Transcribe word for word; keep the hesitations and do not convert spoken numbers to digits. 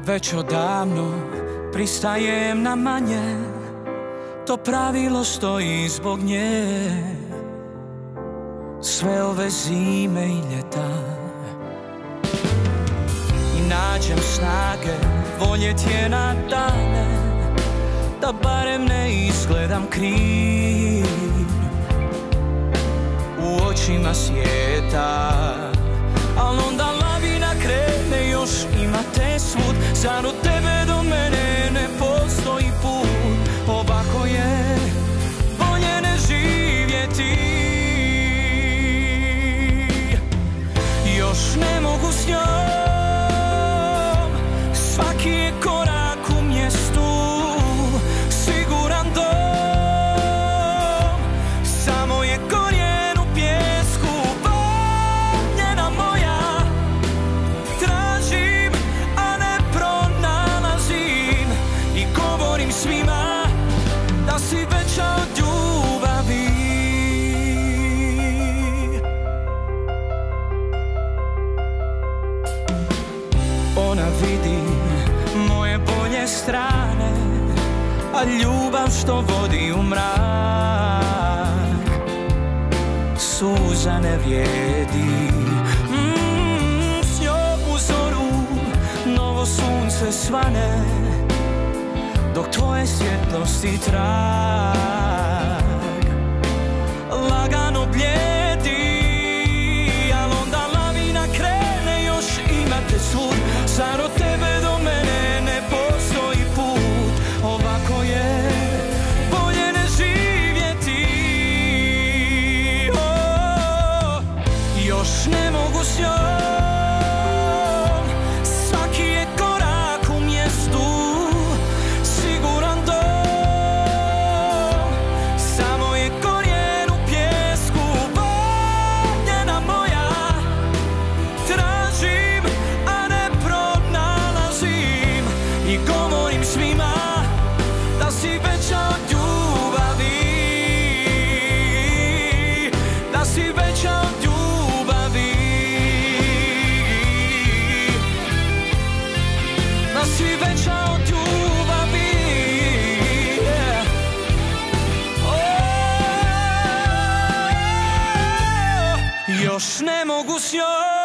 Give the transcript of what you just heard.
Već odavno pristajem na manje, to pravilo stoji zbog nje. Sve ove zime i ljeta i nađem snage voljet je na dane, da barem ne izgledam kriv u očima svijeta. Al onda lavina krene, još ima te svud, zar od tebe do mene ne postoji put? Ovako je bolje ne živjeti. Još ne mogu s njom, svaki je korak u mjestu siguran dom, samo je korijen u pjesku. Voljena moja, tražim, a ne pronalazim, i govorim svima da si veća od ljubavi. Ona vidi moje bolje strane, a ljubav što vodi u mrak suza ne vrijedi. mm, S njom u zoru novo sunce svane, dok tvoje svjetlosti trag lagano blijedi. Al onda lavina krene, još imate svud, zar od tebe do mene ne postoji put? Ovako je bolje ne živjeti. Oh, još ne mogu s njom, svaki je korak u mjestu siguran dom, samo je korijen u pjesku. Voljena moja, tražim, a ne pronalazim, i govorim svima da si veća od ljubavi, da si veća od ljubavi, da si veća od ljubavi. Yeah. Oh, još ne mogu s njom,